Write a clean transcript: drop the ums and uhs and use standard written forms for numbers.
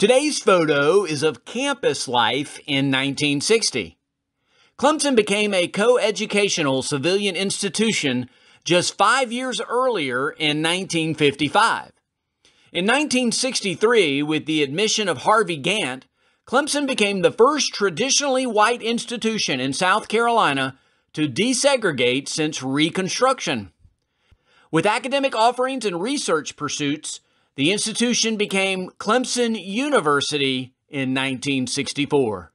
Today's photo is of campus life in 1960. Clemson became a coeducational civilian institution just 5 years earlier in 1955. In 1963, with the admission of Harvey Gantt, Clemson became the first traditionally white institution in South Carolina to desegregate since Reconstruction. With academic offerings and research pursuits, the institution became Clemson University in 1964.